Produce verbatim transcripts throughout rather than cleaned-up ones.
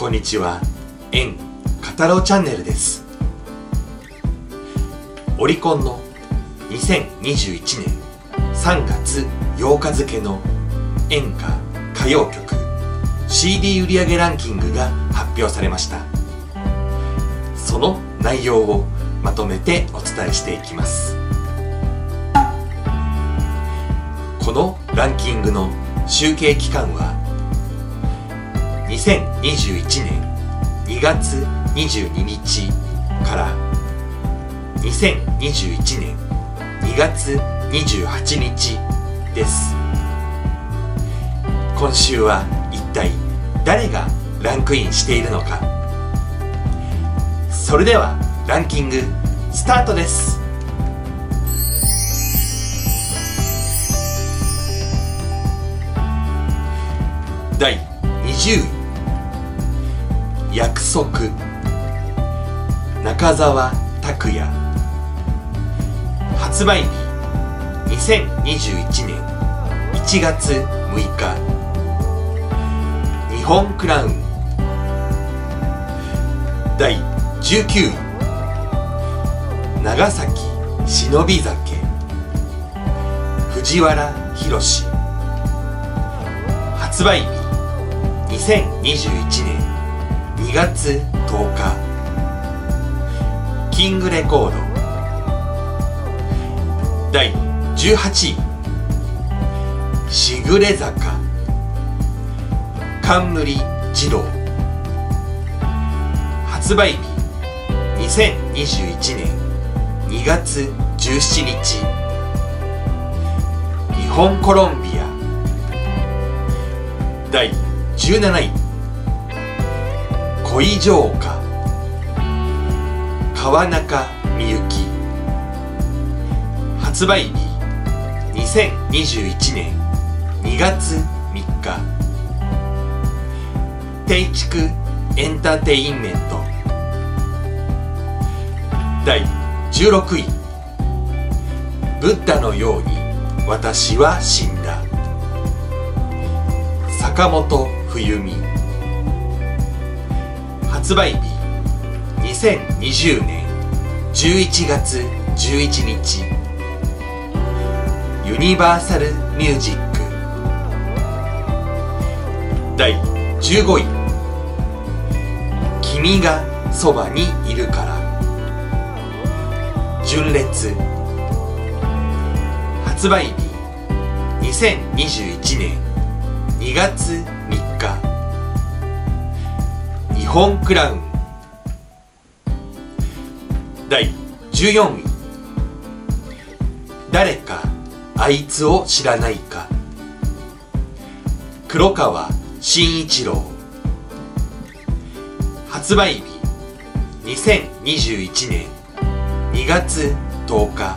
こんにちは、エン・カタロウチャンネルです。オリコンのにせんにじゅういちねんさんがつようか付の演歌・歌謡曲 シーディー 売上ランキングが発表されました。その内容をまとめてお伝えしていきます。このランキングの集計期間はにせんにじゅういちねんにがつにじゅうににちからにせんにじゅういちねんにがつにじゅうはちにちです。今週は一体誰がランクインしているのか。それではランキングスタートです。だいにじゅうい約束、中澤卓也。発売日にせんにじゅういちねんいちがつむいか。日本クラウン。だいじゅうきゅうい長崎忍び酒、藤原宏。発売日にせんにじゅういちねんにがつとおか。キングレコード。だいじゅうはちいしぐれ坂、冠二郎。発売日にせんにじゅういちねんにがつじゅうしちにち。日本コロンビア。だいじゅうなない恋城下、川中美幸。発売日にせんにじゅういちねんにがつみっか。テイチクエンターテインメント。だいじゅうろくいブッダのように私は死んだ、坂本冬美。発売日にせんにじゅうねんじゅういちがつじゅういちにち。ユニバーサルミュージック。だいじゅうごい君がそばにいるから、純烈。発売日にせんにじゅういちねんにがつみっか。日本クラウン。だいじゅうよんい誰かあいつを知らないか、黒川真一郎。発売日にせんにじゅういちねんにがつとおか。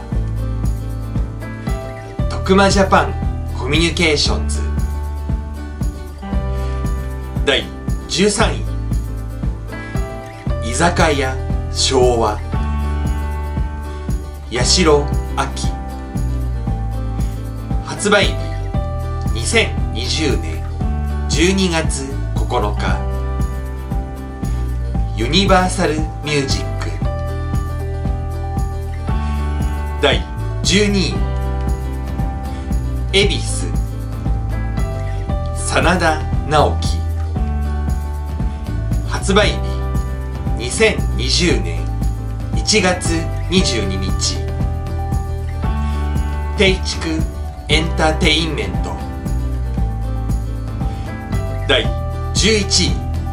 徳間ジャパンコミュニケーションズ。だいじゅうさんい居酒屋昭和、八代亜紀。発売日にせんにじゅうねんじゅうにがつここのか。ユニバーサルミュージック。だいじゅうにい恵比寿真田ナオキ。発売日にせんにじゅうねんいちがつにじゅうににち。テイチクエンターテインメント。だいじゅういちい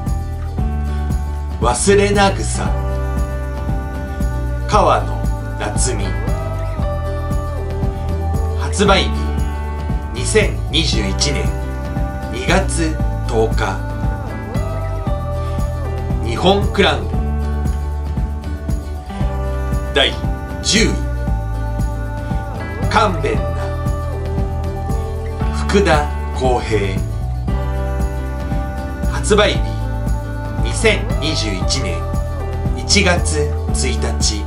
忘れなぐさ、川野夏美。発売日にせんにじゅういちねんにがつとおか。日本クラウン。だいじゅうい勘弁な、福田浩平。発売日にせんにじゅういちねんいちがつついたち。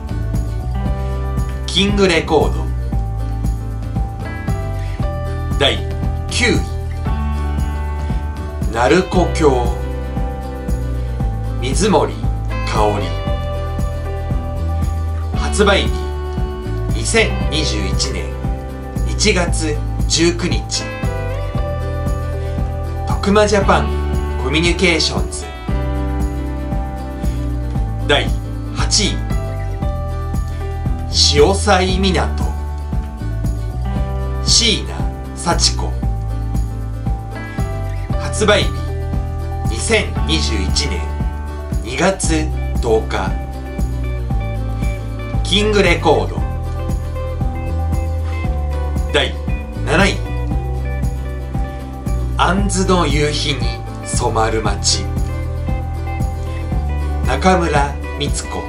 キングレコード。だいきゅうい鳴子峡、 水森かおり。発売日にせんにじゅういちねんいちがつじゅうくにち。徳間ジャパンコミュニケーションズ。だいはちい潮騒港椎名幸子。発売日にせんにじゅういちねんにがつとおか。キングレコード。だいなない杏の夕日に染まる街。中村美津子。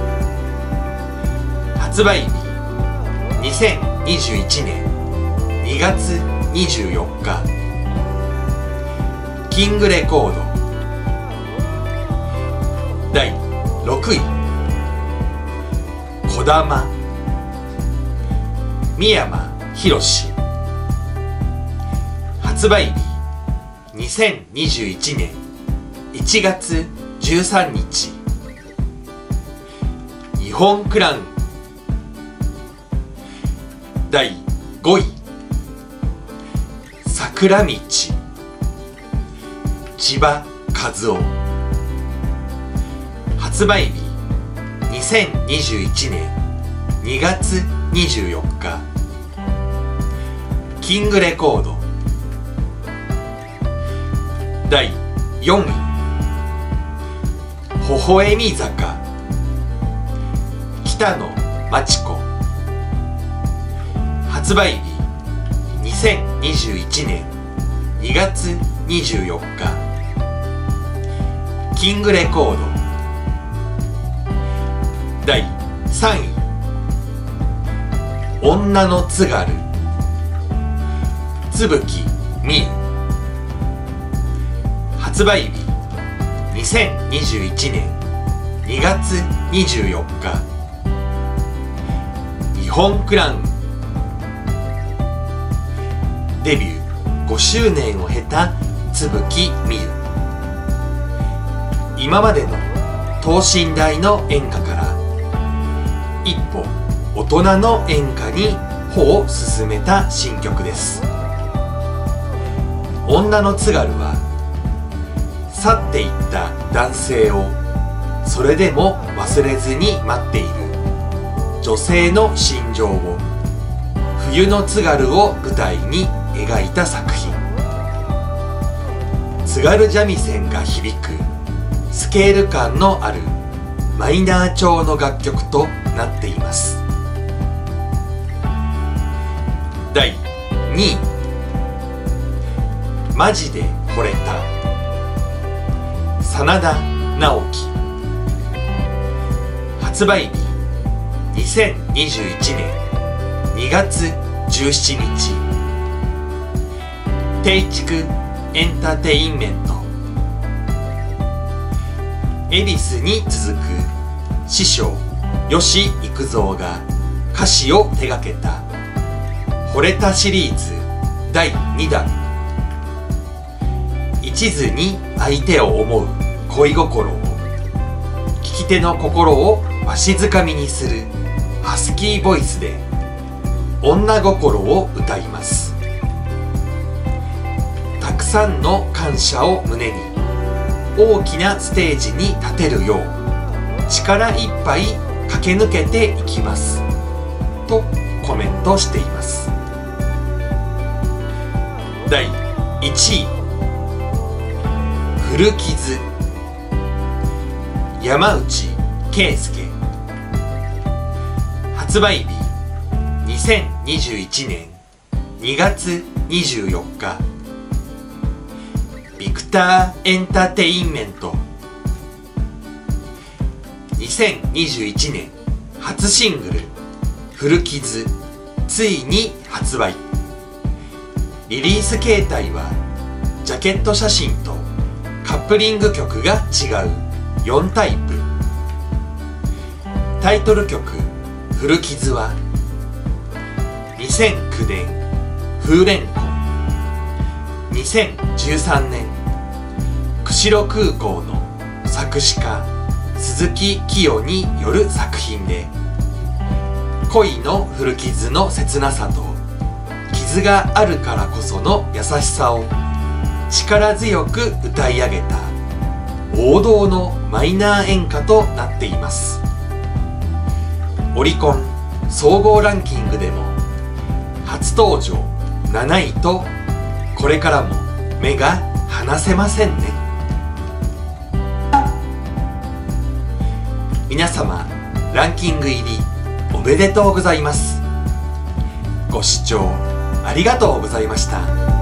発売日にせんにじゅういちねんにがつにじゅうよっか。キングレコード。だいろくいこだま三山ひろし。発売日にせんにじゅういちねんいちがつじゅうさんにち。日本クラウン。だいごい桜道千葉和夫。発売日にせんにじゅういちねんにがつにじゅうよっか。キングレコード。だいよんい微笑み坂北野真知子。発売日にせんにじゅういちねんにがつにじゅうよっか。キングレコード。だいさんい女の津軽椿美優。発売日にせんにじゅういちねんにがつにじゅうよっか。日本クラウン。デビューごしゅうねんを経た椿美優。今までの等身大の演歌から一歩大人の演歌に歩を進めた新曲です。女の津軽は去っていった男性をそれでも忘れずに待っている女性の心情を冬の津軽を舞台に描いた作品。津軽三味線が響くスケール感のあるマイナー調の楽曲となっています。だいにいマジで惚れた真田ナオキ。発売日にせんにじゅういちねんにがつじゅうしちにち。定畜エンターテインメント。恵比寿に続く師匠吉幾三が歌詞を手掛けた惚れたシリーズだいにだん。一途に相手を思う恋心を聞き手の心をわしづかみにするハスキーボイスで女心を歌います。たくさんの感謝を胸に大きなステージに立てるよう力いっぱい駆け抜けていきますとコメントしています。だいいちい古傷山内圭介。発売日にせんにじゅういちねんにがつにじゅうよっか。ビクターエンターテインメント。にせんにじゅういちねん初シングル「古傷」ついに発売。リリース形態はジャケット写真とカップリング曲が違うよんタイプ。タイトル曲「古傷」はにせんきゅうねん風蓮湖、にせんじゅうさんねん釧路空港の作詞家鈴木きよによる作品で、恋の古傷の切なさと傷があるからこその優しさを力強く歌い上げた王道のマイナー演歌となっています。オリコン総合ランキングでも初登場なないと、これからも目が離せませんね。皆様、ランキング入りおめでとうございます。ご視聴ありがとうございました。